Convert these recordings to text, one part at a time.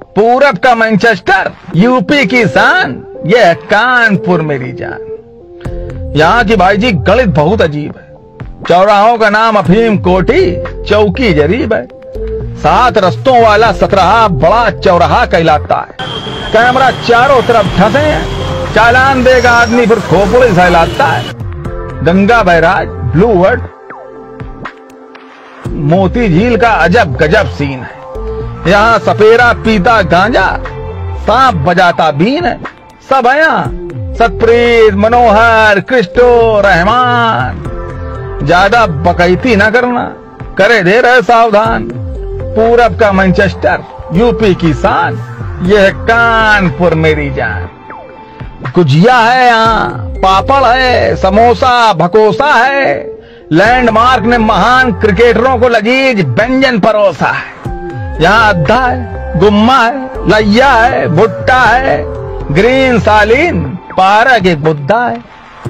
पूरब का Manchester, UP की शान, ये है कानपुर मेरी जान। यहाँ की भाई जी गणित बहुत अजीब है। चौराहों का नाम अफीम कोठी, चौकी जरीब है। 7 रस्तों वाला 17 बड़ा चौराहा कहलाता है। कैमरा चारों तरफ धंसे हैं, चालान देगा आदमी फिर खोपड़ी सहलाता है। गंगा बैराज, ब्लू वर्ड, मोती झील का अजब गजब सीन है। यहाँ सपेरा पीता गांजा, सांप बजाता बीन है। सब है यहाँ, सतप्रीत, मनोहर, क्रिस्टो, रहमान। ज्यादा बकैती न करना, करे दे रहे सावधान। पूरब का मैनचेस्टर, यूपी की शान, ये है कानपुर मेरी जान। गुजिया है यहाँ, पापड़ है, समोसा भकोसा है। लैंडमार्क ने महान क्रिकेटरों को लजीज व्यंजन परोसा है। यहाँ अद्धा है, गुम्मा है, लैया है, भुट्टा है, ग्रीन सालीन, पारक एक बुद्धा है।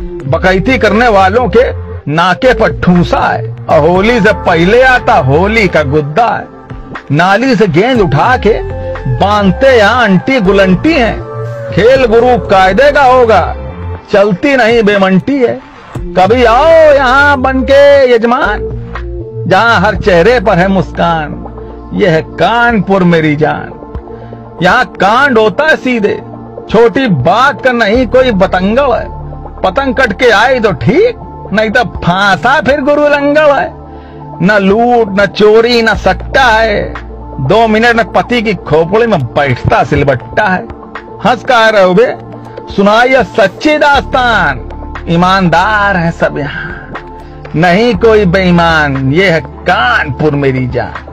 बकैती करने वालों के नाके पर ठूसा है, और होली से पहले आता होली का गुद्दा है। नाली से गेंद उठा के बांधते यहाँ अंटी गुलंटी हैं। खेल गुरु कायदे का होगा, चलती नहीं बेमंटी है। कभी आओ यहाँ बनके यजमान, जहाँ हर चेहरे पर है मुस्कान। यह है कानपुर मेरी जान। यहाँ कांड होता है सीधे, छोटी बात का नहीं कोई बतंगड़ है। पतंग कट के आई तो ठीक, नहीं तो फांसा फिर गुरु लंगड़ है। न लूट, न चोरी, न सट्टा है। 2 मिनट में पति की खोपड़ी में बैठता सिलबट्टा है। हंस का रहो बे, सुनाइए सच्ची दास्तान। ईमानदार है सब यहाँ, नहीं कोई बेईमान। ये है कानपुर मेरी जान।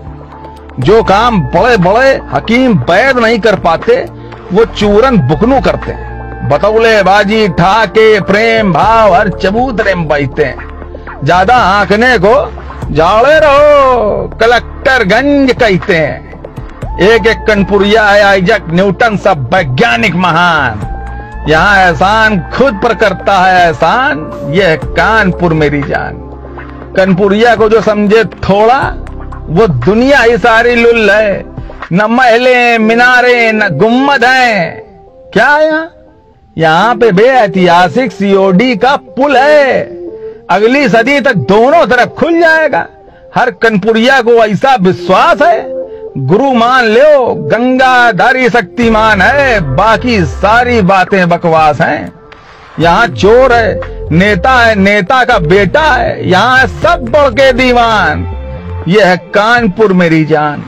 जो काम बड़े बड़े हकीम वैद नहीं कर पाते, वो चूरन बुकनू करते हैं। बतौले बाजी ठाके प्रेम भाव हर चबूतरे में बजते हैं। ज्यादा आंकने को जाड़े रहो, कलेक्टरगंज कहते हैं। एक एक कनपुरिया है आइजक न्यूटन, सब वैज्ञानिक महान। यहाँ एहसान खुद पर करता है एहसान। यह है कानपुर मेरी जान। कनपुरिया को जो समझे थोड़ा, वो दुनिया ही सारी लुल है। न महले मीनारे न गुम्मद हैं। क्या है यहाँ पे बेऐतिहासिक सीओडी का पुल है। अगली सदी तक दोनों तरफ खुल जाएगा। हर कनपुरिया को ऐसा विश्वास है, गुरु मान लो गंगाधारी शक्तिमान है, बाकी सारी बातें बकवास हैं। यहाँ चोर है, नेता है, नेता का बेटा है, यहाँ सब बढ़ के दीवान। यह है कानपुर मेरी जान।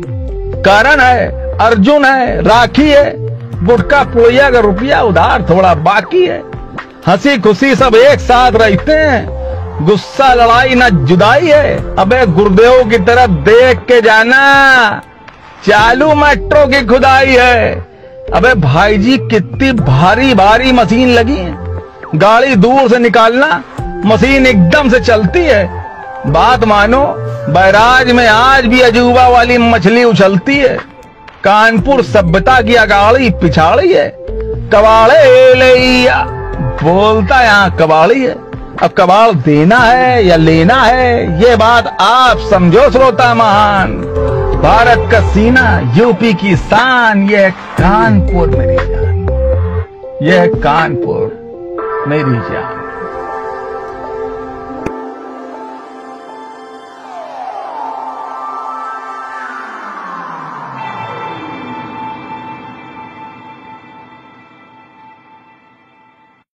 करण है, अर्जुन है, राखी है, गुटका पुड़िया का रुपया उधार थोड़ा बाकी है। हंसी खुशी सब एक साथ रहते हैं, गुस्सा लड़ाई ना जुदाई है। अबे गुरुदेव की तरफ देख के जाना, चालू मेट्रो की खुदाई है। अबे भाई जी कितनी भारी भारी मशीन लगी है, गाड़ी दूर से निकालना मशीन एकदम से चलती है। बात मानो बैराज में आज भी अजूबा वाली मछली उछलती है। कानपुर सभ्यता की अगाड़ी पिछाड़ी है। कबाड़े ले बोलता यहाँ कबाड़ी है। अब कबाड़ देना है या लेना है, ये बात आप समझो श्रोता महान। भारत का सीना, यूपी की शान, ये कानपुर मेरी जान। ये कानपुर मेरी जान।